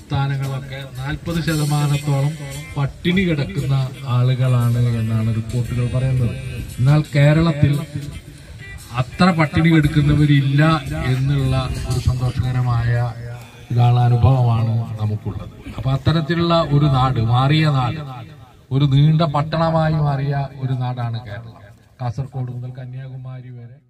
സംസ്ഥാനങ്ങളൊക്കെ 40% പട്ടിണി കിടക്കുന്ന ആളുകളാണ് എന്നാണ് റിപ്പോർട്ടുകൾ പറയുന്നത്. എന്നാൽ കേരളത്തിൽ അത്ര പട്ടിണി കിടക്കുന്നവരില്ല എന്നുള്ള ഒരു സന്തോഷകരമായ അനുഭവമാണ് നമുക്കുള്ളത്. അപ്പൊ അത്തരത്തിലുള്ള ഒരു നാട്, മാറിയ നാട്, ഒരു നീണ്ട പട്ടണമായി മാറിയ ഒരു നാടാണ് കേരളം. കാസർഗോഡ് മുതൽ കന്യാകുമാരി വരെ